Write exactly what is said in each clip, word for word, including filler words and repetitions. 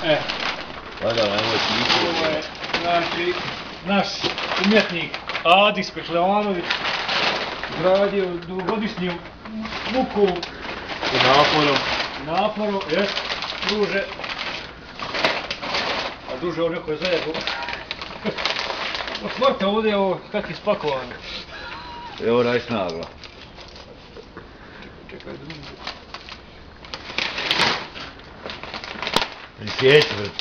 E. Pa da, nemoj ti ići. Ovo je, znači, naš umjetnik Adi Speklevanović gradio dugogodišnju muku I naporom. naporom, jes, druže. A druže ovo neko je zajedno. Otvorite ovdje ovo, kak je spakovano. Evo radi snagla. Čekaj, druže. Prisjeći vrt.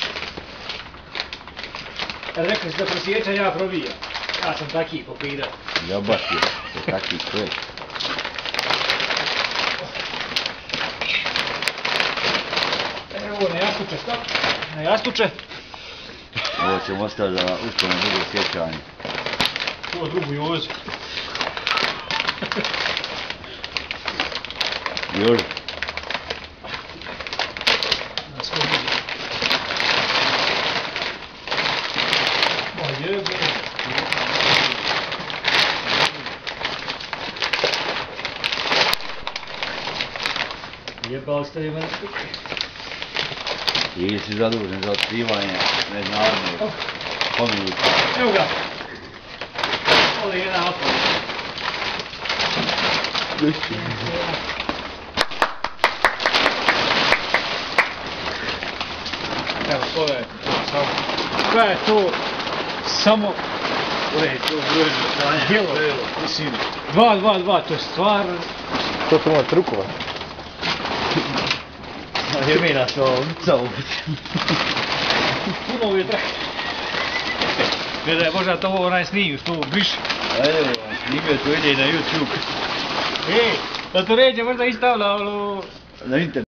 Kad rekli si da prosjeća, ja probijam. Ja sam taki popirat. Jabaš je, to je taki sve. Evo na jastuče, stop. Na jastuče. Ovo ćemo ostaviti za ustavno drugo sjećanje. Ovo drugu jozu. Još. Na svoj drugi. Ma jebe. Jebali ste li mene? Ti si zadužen za otkrivanje međunarodnog spomenika. Evo ga. Ovo je jedan apel. Evo, to je samo. Koja je to samo To je to brojno djelo, mislim, dva, dva, dva, to je stvar. To tu ima trukova. je mi nas ovo ucao. Puno je traka. Gledaj, možda to ovo onaj sniju, što ovo briši. Ajde, snimio to ide i na YouTube. Ej, da to ređe možda i stavlja, ono... Na internet.